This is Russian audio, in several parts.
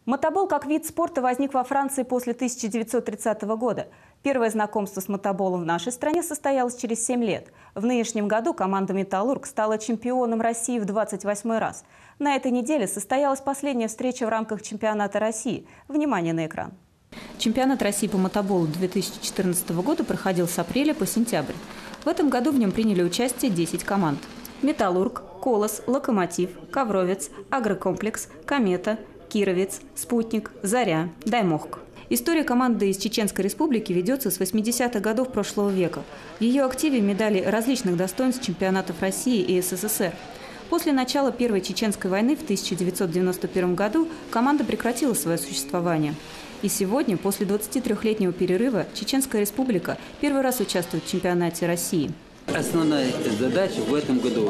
Мотобол как вид спорта возник во Франции после 1930 года. Первое знакомство с мотоболом в нашей стране состоялось через 7 лет. В нынешнем году команда «Металлург» стала чемпионом России в 28-й раз. На этой неделе состоялась последняя встреча в рамках чемпионата России. Внимание на экран. Чемпионат России по мотоболу 2014 года проходил с апреля по сентябрь. В этом году в нем приняли участие 10 команд. «Металлург», «Колос», «Локомотив», «Ковровец», «Агрокомплекс», «Комета», «Кировец», «Спутник», «Заря», «Даймохк». История команды из Чеченской Республики ведется с 80-х годов прошлого века. В ее активе медали различных достоинств чемпионатов России и СССР. После начала Первой Чеченской войны в 1991 году команда прекратила свое существование. И сегодня, после 23-летнего перерыва, Чеченская Республика первый раз участвует в чемпионате России. Основная задача в этом году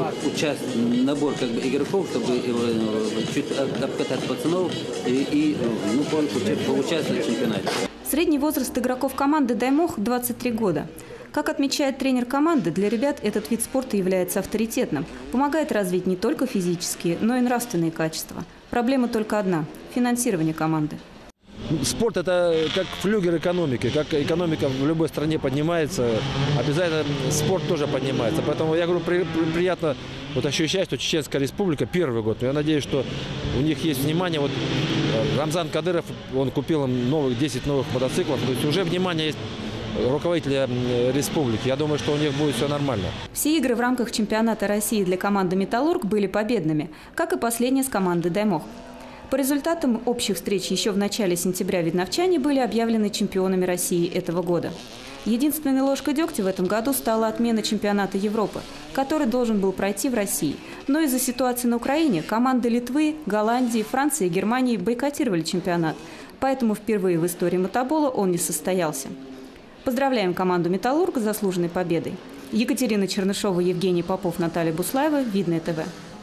набор игроков, чтобы чуть обкатать пацанов и поучаствовать в чемпионате. Средний возраст игроков команды «Даймохк» – 23 года. Как отмечает тренер команды, для ребят этот вид спорта является авторитетным, помогает развить не только физические, но и нравственные качества. Проблема только одна – финансирование команды. Спорт – это как флюгер экономики. Как экономика в любой стране поднимается, обязательно спорт тоже поднимается. Поэтому я говорю, приятно ощущать, что Чеченская Республика первый год. Но я надеюсь, что у них есть внимание. Вот Рамзан Кадыров, он купил им 10 новых мотоциклов. То есть уже внимание есть руководителя республики. Я думаю, что у них будет все нормально. Все игры в рамках чемпионата России для команды «Металлург» были победными, как и последняя с команды «Даймохк». По результатам общих встреч еще в начале сентября видновчане были объявлены чемпионами России этого года. Единственной ложкой дегтя в этом году стала отмена чемпионата Европы, который должен был пройти в России. Но из-за ситуации на Украине команды Литвы, Голландии, Франции и Германии бойкотировали чемпионат. Поэтому впервые в истории мотобола он не состоялся. Поздравляем команду «Металлург» с заслуженной победой. Екатерина Чернышова, Евгений Попов, Наталья Буслаева. Видное ТВ.